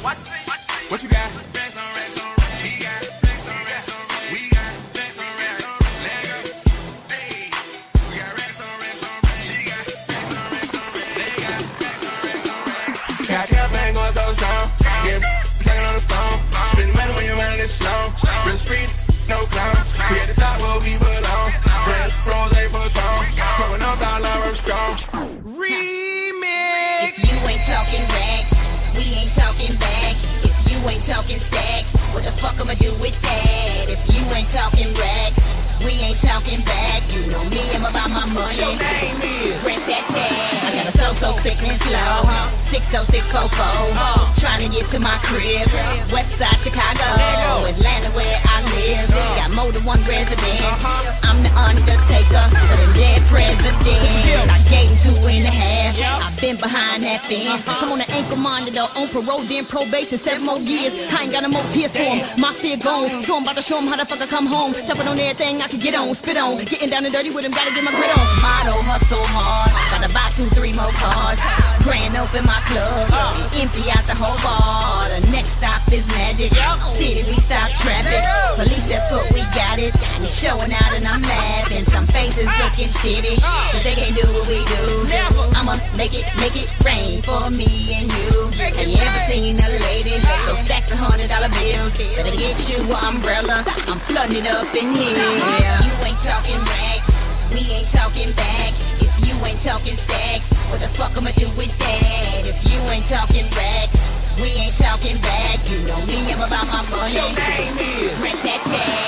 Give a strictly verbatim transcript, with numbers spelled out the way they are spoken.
What you got? Got your bang going so strong. Yeah, talking on the phone. Spend money when your mind is slow. Real street, no clowns. We at the top where we belong. Spread rose for song. Throwing up all our strong. Remix. If you ain't talking racks, we ain't talking back. If you ain't talking stacks, what the fuck I'ma do with that? If you ain't talking racks, we ain't talking back. You know me, I'm about my money. Your name is Rat-tat-tat. I got a so-so sickening flow. six oh six four four. Trying to get to my crib. West side Chicago, Atlanta where I live. Got more than one residence. I'm the Undertaker for them dead presidents. I gave him two and a half. I've been behind that fence. I'm on an ankle monitor, on parole, then probation, seven more years. I ain't got no more tears for him. My fear gone. So I'm about to show him how the fuck I come home. Jumping on everything I can get on, spit on. Getting down and dirty with him, gotta get my grit on. Motto, hustle hard. About to buy two, three more cars. Grand open my club and empty out the whole bar. The next stop is Magic City, we stop traffic. Police escort, we got it. We showing out and I'm laughing. Some faces looking shitty, cause they can't do what we do. I'ma make it, make it rain for me and you. Have you ever seen a lady? Those stacks of hundred dollar bills. Better get you an umbrella. I'm flooding it up in here. You ain't talking racks, we ain't talking back. If you ain't talking stacks, what the fuck I'ma do with that? If you ain't talking racks, we ain't talking back. You know me, I'm about my money. your name is Rat-tat-tat.